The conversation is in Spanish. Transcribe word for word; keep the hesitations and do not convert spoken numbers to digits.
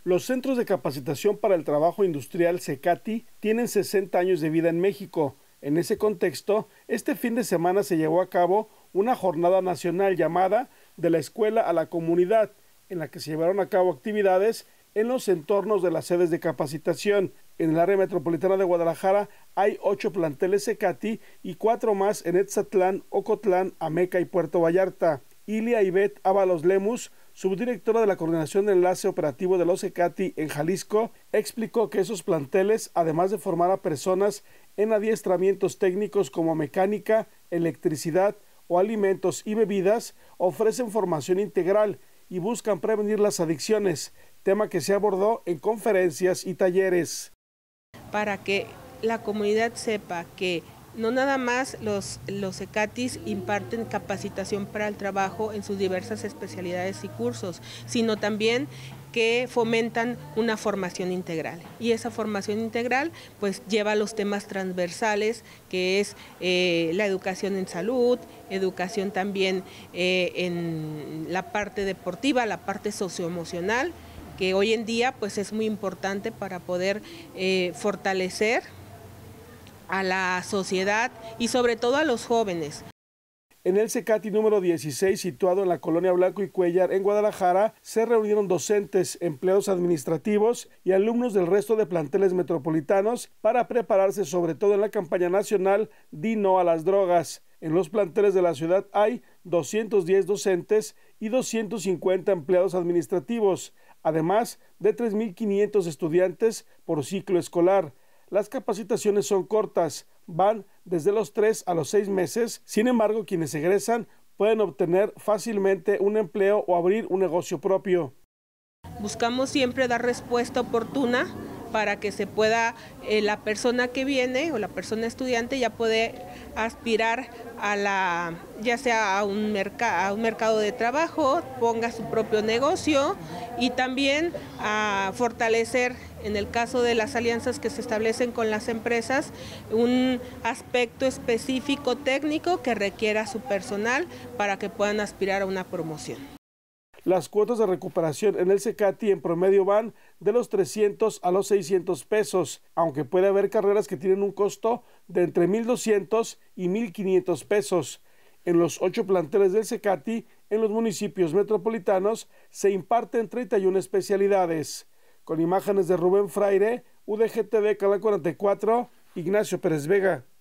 Los centros de capacitación para el trabajo industrial CECATI tienen sesenta años de vida en México. En ese contexto, este fin de semana se llevó a cabo una jornada nacional llamada De la Escuela a la Comunidad, en la que se llevaron a cabo actividades en los entornos de las sedes de capacitación. En el área metropolitana de Guadalajara hay ocho planteles CECATI y cuatro más en Etzatlán, Ocotlán, Ameca y Puerto Vallarta. Ilia Ivette Ábalos Lemus, subdirectora de la Coordinación de Enlace Operativo de los CECATI en Jalisco, explicó que esos planteles, además de formar a personas en adiestramientos técnicos como mecánica, electricidad o alimentos y bebidas, ofrecen formación integral y buscan prevenir las adicciones, tema que se abordó en conferencias y talleres. Para que la comunidad sepa que no nada más los, los CECATIs imparten capacitación para el trabajo en sus diversas especialidades y cursos, sino también que fomentan una formación integral. Y esa formación integral pues lleva a los temas transversales, que es eh, la educación en salud, educación también eh, en la parte deportiva, la parte socioemocional, que hoy en día pues es muy importante para poder eh, fortalecer a la sociedad y sobre todo a los jóvenes. En el CECATI número dieciséis, situado en la colonia Blanco y Cuellar, en Guadalajara, se reunieron docentes, empleados administrativos y alumnos del resto de planteles metropolitanos para prepararse sobre todo en la campaña nacional Di No a las Drogas. En los planteles de la ciudad hay doscientos diez docentes y doscientos cincuenta empleados administrativos, además de tres mil quinientos estudiantes por ciclo escolar. Las capacitaciones son cortas, van desde los tres a los seis meses, sin embargo, quienes egresan pueden obtener fácilmente un empleo o abrir un negocio propio. Buscamos siempre dar respuesta oportuna para que se pueda, eh, la persona que viene o la persona estudiante ya puede aspirar a la, ya sea a un, merc- a un mercado de trabajo, ponga su propio negocio y también a fortalecer, en el caso de las alianzas que se establecen con las empresas, un aspecto específico técnico que requiera su personal para que puedan aspirar a una promoción. Las cuotas de recuperación en el CECATI en promedio van de los trescientos a los seiscientos pesos, aunque puede haber carreras que tienen un costo de entre mil doscientos y mil quinientos pesos. En los ocho planteles del CECATI, en los municipios metropolitanos, se imparten treinta y una especialidades. Con imágenes de Rubén Fraire, U D G T V, Canal cuarenta y cuatro, Ignacio Pérez Vega.